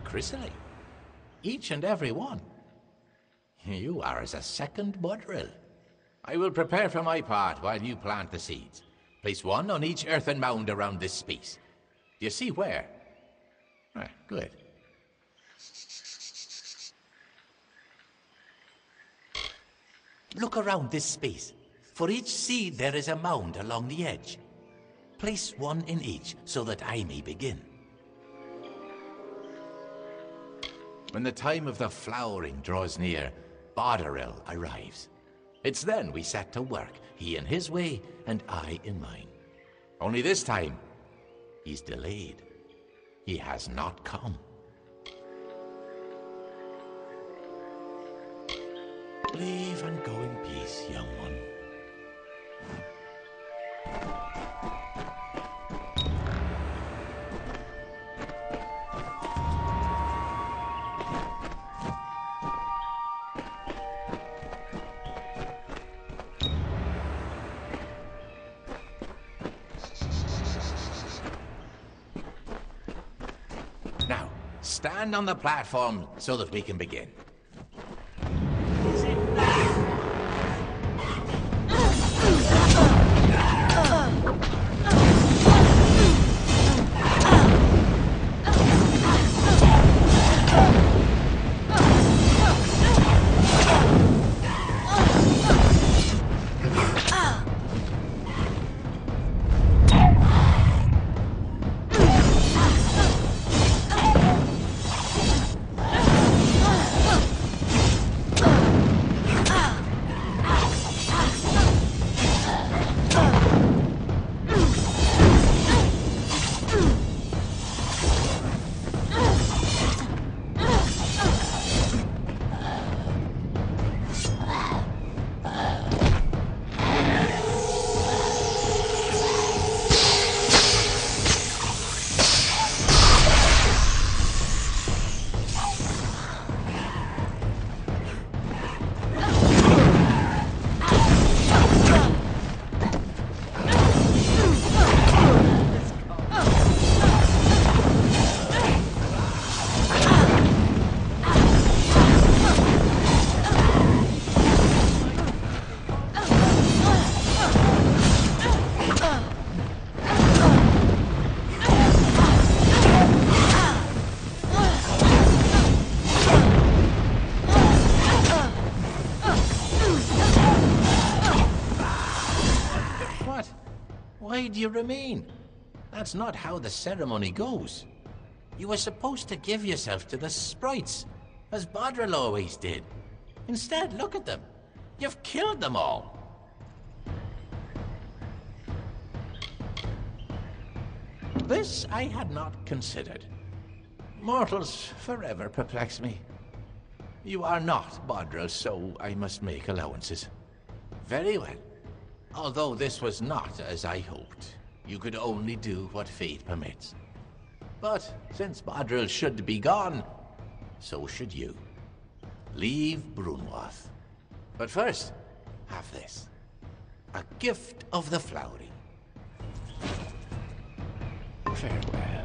chrysalis. Each and every one. You are as a second Budrill. I will prepare for my part while you plant the seeds. Place one on each earthen mound around this space. Do you see where? Right, good. Look around this space. For each seed there is a mound along the edge. Place one in each so that I may begin. When the time of the flowering draws near, Bardoril arrives. It's then we set to work, he in his way and I in mine. Only this time, he's delayed. He has not come. Leave and go in peace, young one. Now, stand on the platform so that we can begin. Why do you remain? That's not how the ceremony goes. You were supposed to give yourself to the sprites, as Bardoril always did. Instead, look at them. You've killed them all. This I had not considered. Mortals forever perplex me. You are not Bardoril, so I must make allowances. Very well. Although this was not as I hoped, you could only do what fate permits. But since Bardoril should be gone, so should you. Leave Brunwath. But first, have this. A gift of the flowering. Farewell.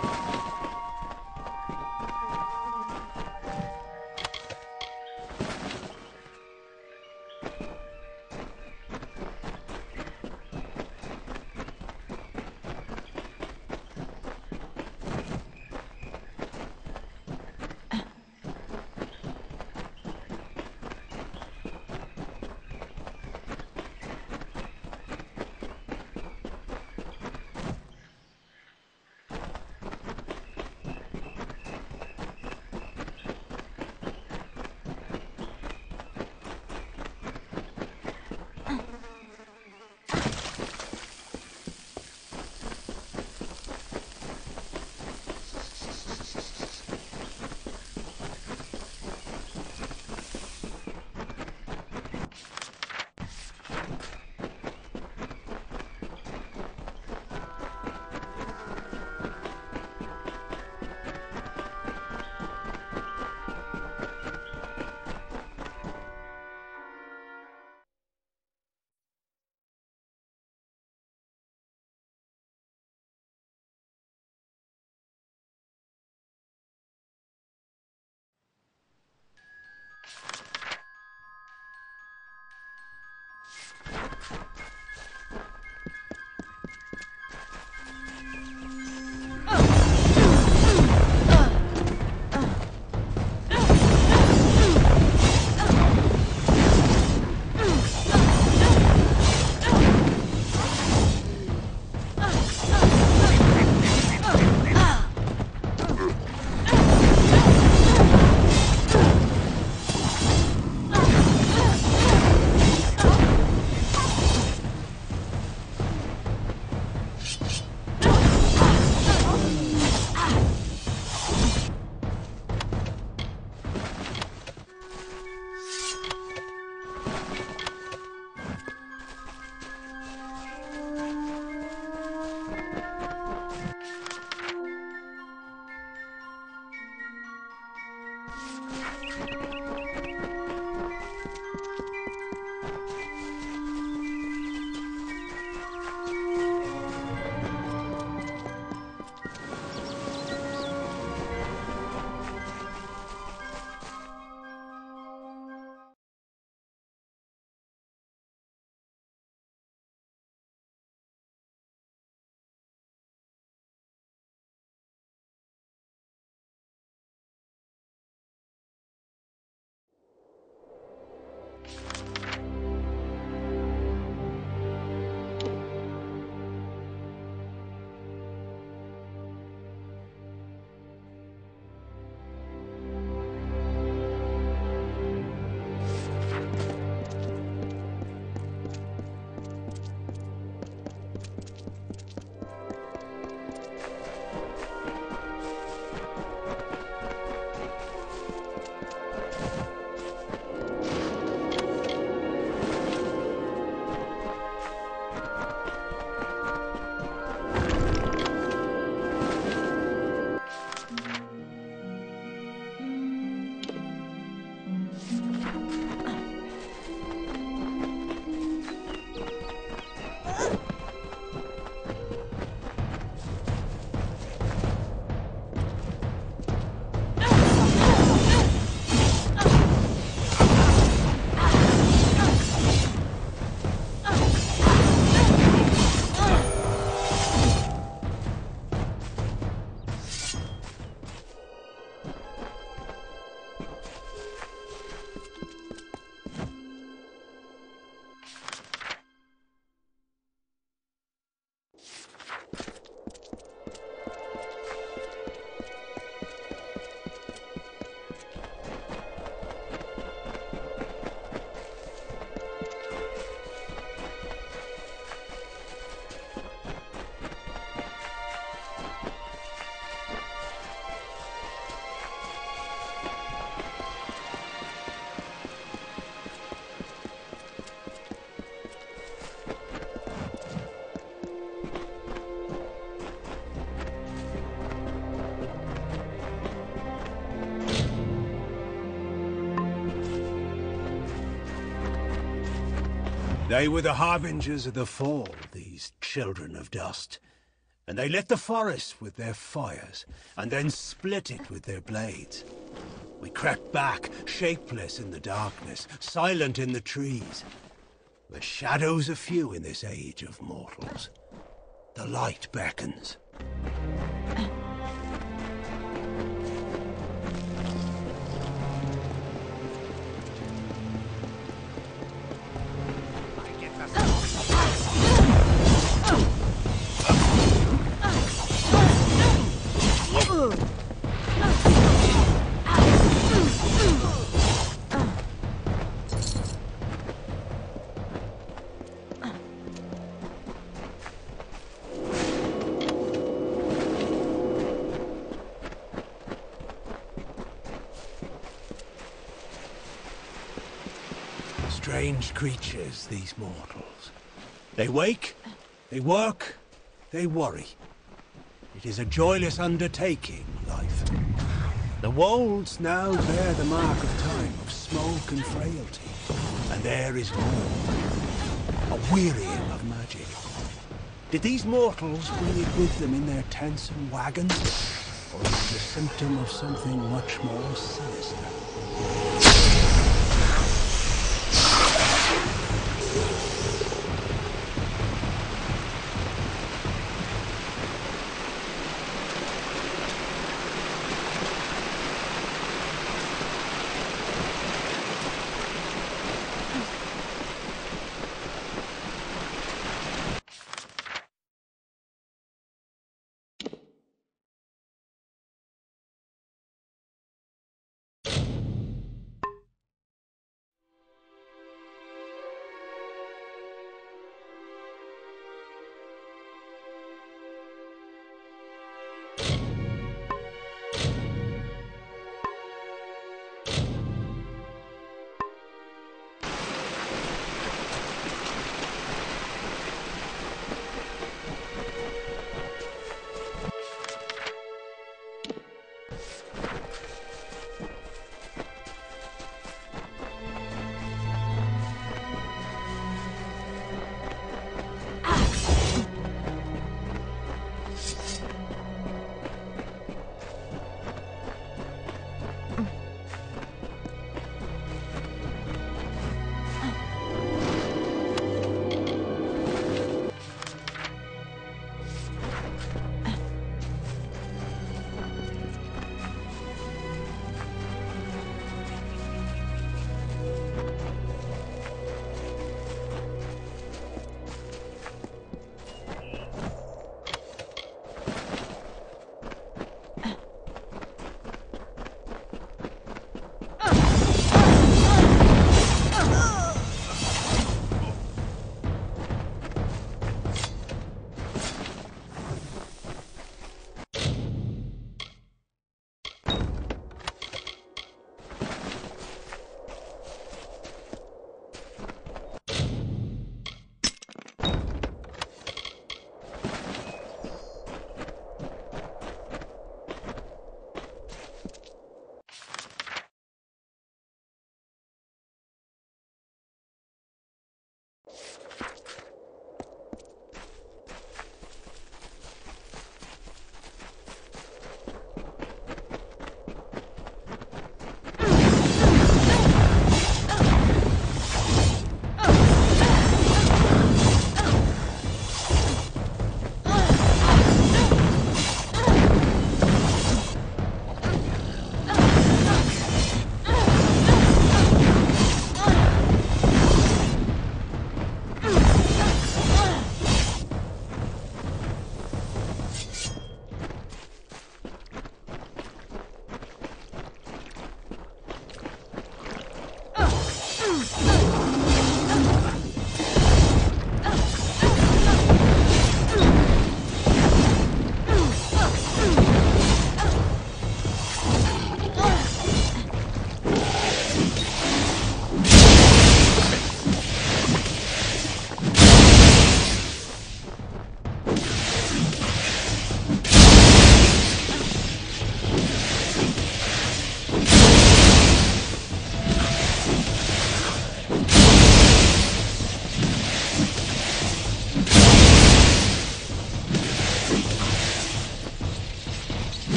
They were the harbingers of the fall, these children of dust. and they lit the forest with their fires, and then split it with their blades. We crept back, shapeless in the darkness, silent in the trees. The shadows are few in this age of mortals. The light beckons. Strange creatures, these mortals. They wake, they work, they worry. It is a joyless undertaking, life. The wolds now bear the mark of time, of smoke and frailty. And there is more. A wearying of magic. Did these mortals bring it with them in their tents and wagons? Or is it a symptom of something much more sinister?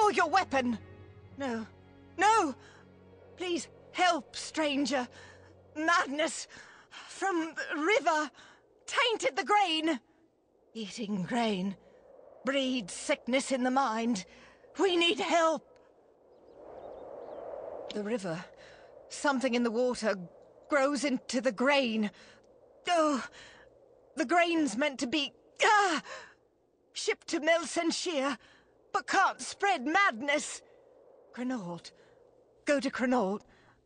Draw your weapon! No. No! Please help, stranger. Madness from the river tainted the grain. Eating grain breeds sickness in the mind. We need help. The river, something in the water, grows into the grain. Oh, the grain's meant to be shipped to Melsenshire, but can't spread madness. Crenault. Go to Crenault.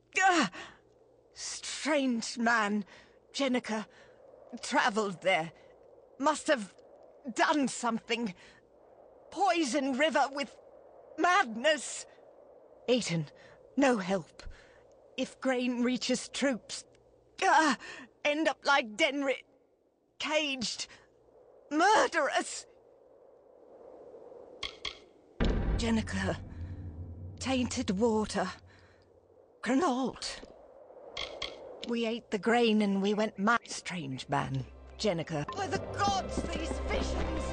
Strange man, Jenica, travelled there. Must have done something. Poison river with madness. Aiton, no help. If grain reaches troops, end up like Denry, caged, murderous. Jenica, tainted water. Crenault. We ate the grain and we went mad. Strange man, Jenica. By the gods, these visions!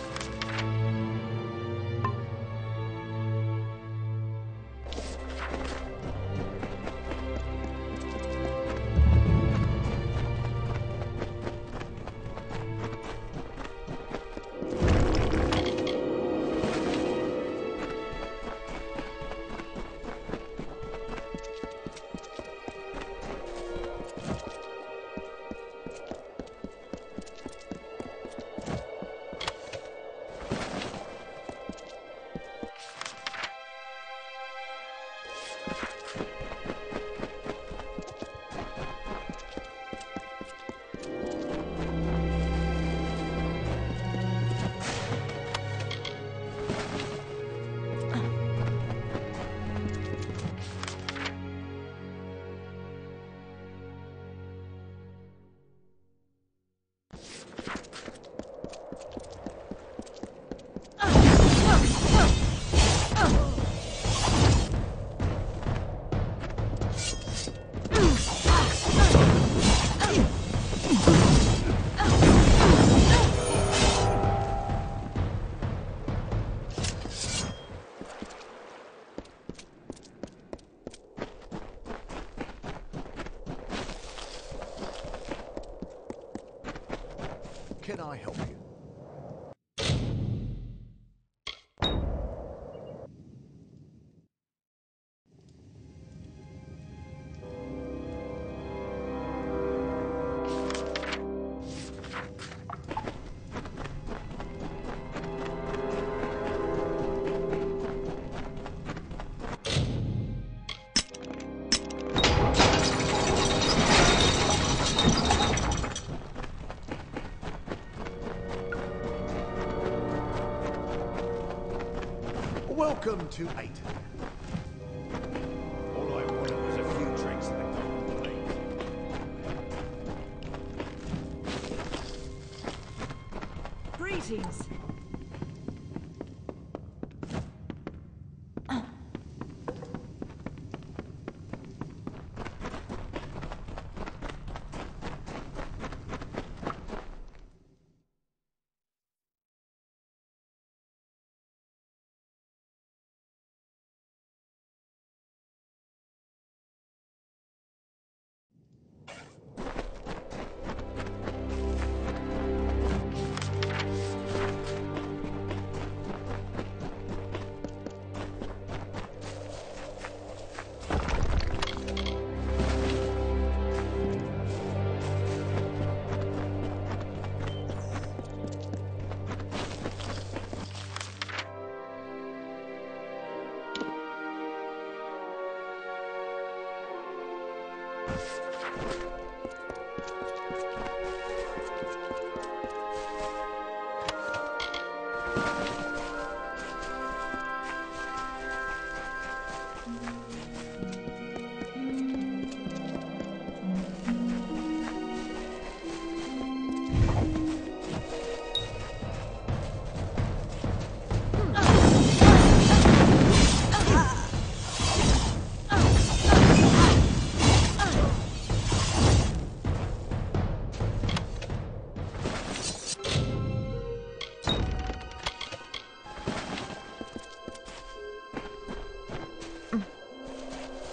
Can I help you? Welcome to Aiton. All I wanted was a few drinks and a golden plate. Greetings.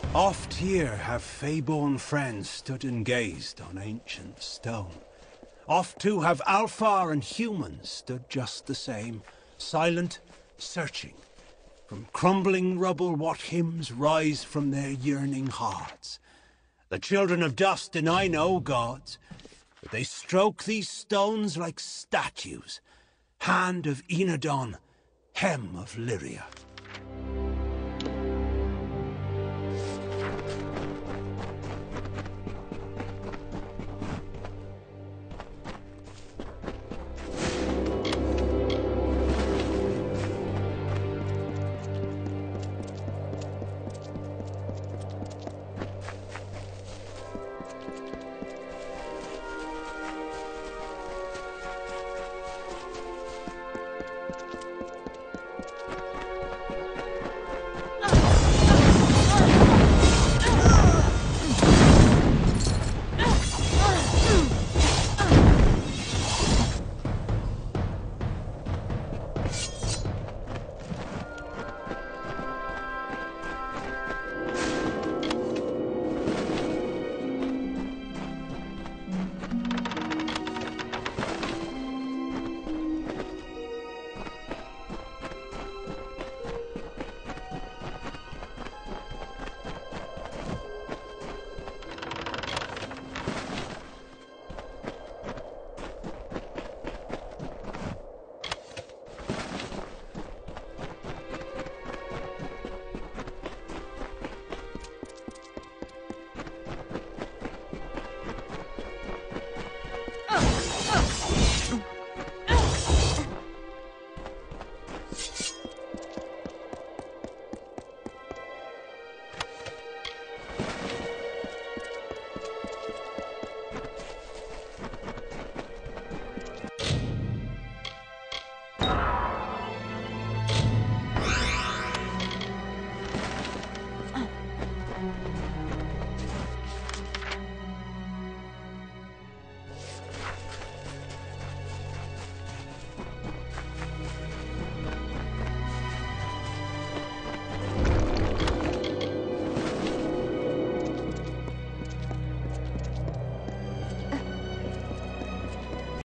Oft here have fey-born friends stood and gazed on ancient stone. Oft too have Alfar and humans stood just the same, silent, searching. From crumbling rubble what hymns rise from their yearning hearts. The children of dust deny no gods, but they stroke these stones like statues. Hand of Enadon, hem of Lyria.